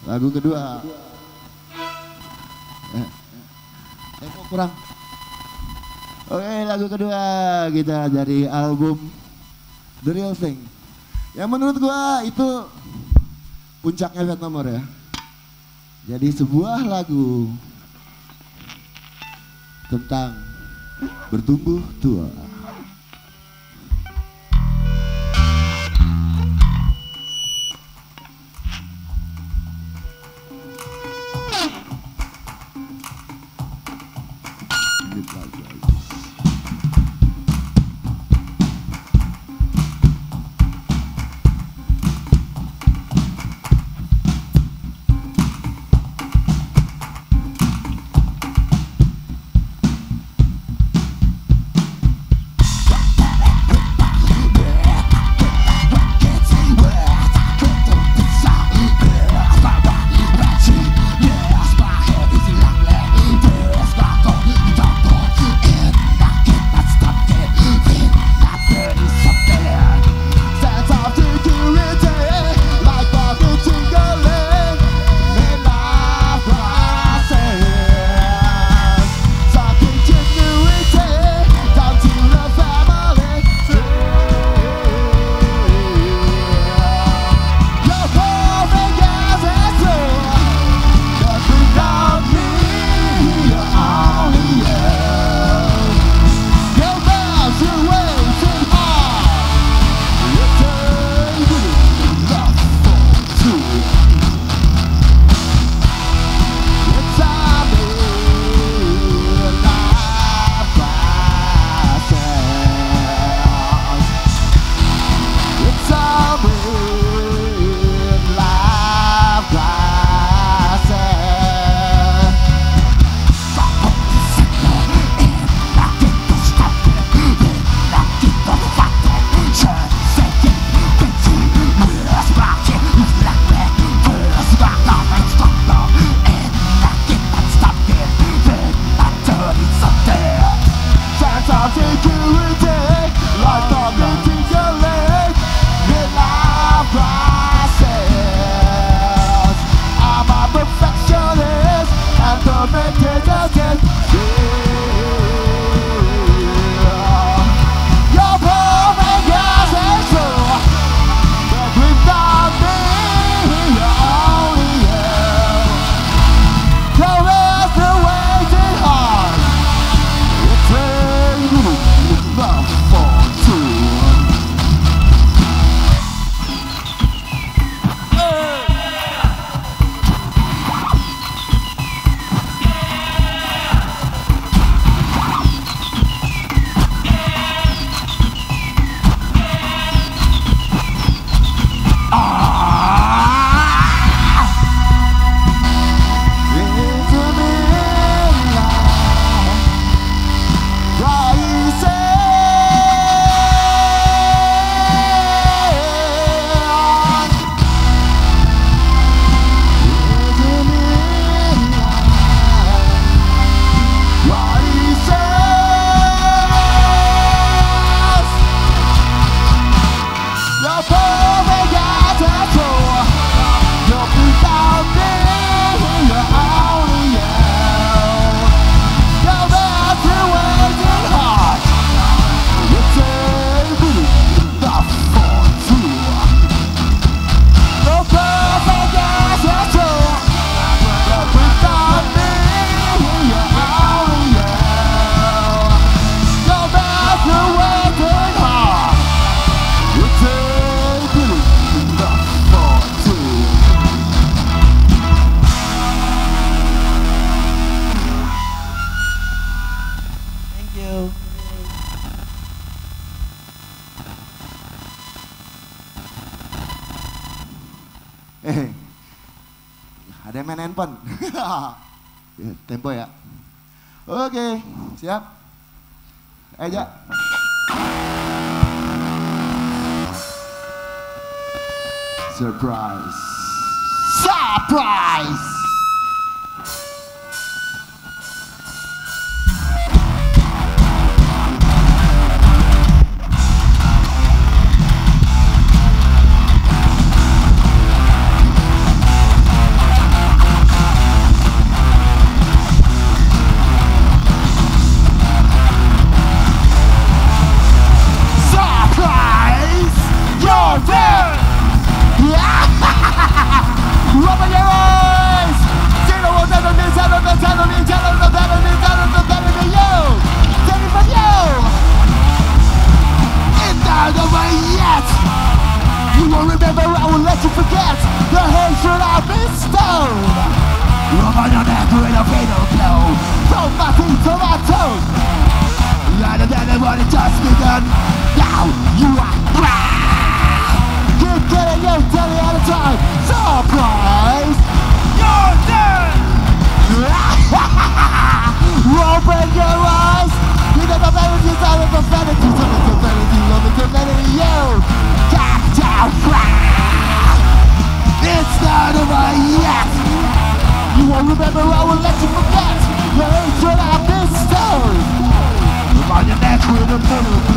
Lagu kedua. Kok kurang? Oke, lagu kedua kita dari album The Real Thing. Yang menurut gua itu puncaknya Fat No More ya. Jadi sebuah lagu tentang bertumbuh tua. Ada yang main handphone. Ya, tempo ya. Oke, siap. Aja. Surprise. Surprise. won't remember, I will let you forget the hatred I bestowed. Rub on your neck with a fatal blow. From my feet to my toes. Rather than the one it just begun. Now you are keep getting you till the end of time. Surprise! You're dead! Open your eyes! You never made it out of profanity. Something profanity, loving profanity, you! Tap, tap, it's not over yet! You won't remember, I will let you forget the hatred I bestowed. On your neck with a little